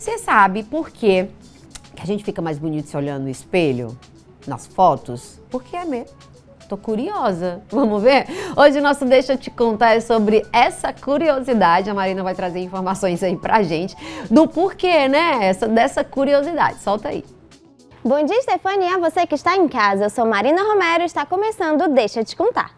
Você sabe por que a gente fica mais bonito se olhando no espelho, nas fotos? Por que é mesmo? Tô curiosa. Vamos ver? Hoje o nosso Deixa Eu Te Contar é sobre essa curiosidade. A Marina vai trazer informações aí pra gente do porquê, né? Dessa curiosidade. Solta aí. Bom dia, Stefania, a você que está em casa. Eu sou Marina Romero e está começando o Deixa Eu Te Contar.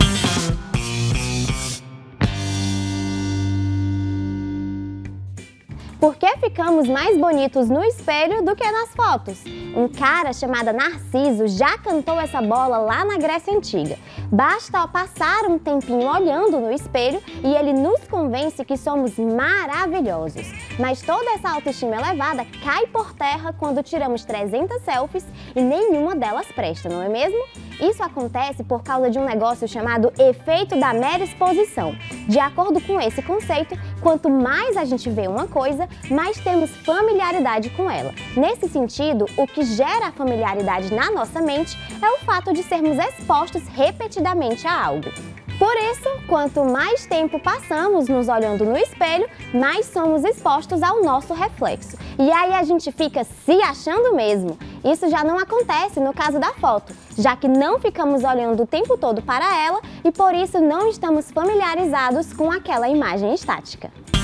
Por que ficamos mais bonitos no espelho do que nas fotos? Um cara chamado Narciso já cantou essa bola lá na Grécia Antiga. Basta passar um tempinho olhando no espelho e ele nos convence que somos maravilhosos. Mas toda essa autoestima elevada cai por terra quando tiramos 300 selfies e nenhuma delas presta, não é mesmo? Isso acontece por causa de um negócio chamado efeito da mera exposição. De acordo com esse conceito, quanto mais a gente vê uma coisa, mais temos familiaridade com ela. Nesse sentido, o que gera a familiaridade na nossa mente é o fato de sermos expostos repetidamente a algo. Por isso, quanto mais tempo passamos nos olhando no espelho, mais somos expostos ao nosso reflexo. E aí a gente fica se achando mesmo. Isso já não acontece no caso da foto, já que não ficamos olhando o tempo todo para ela e por isso não estamos familiarizados com aquela imagem estática.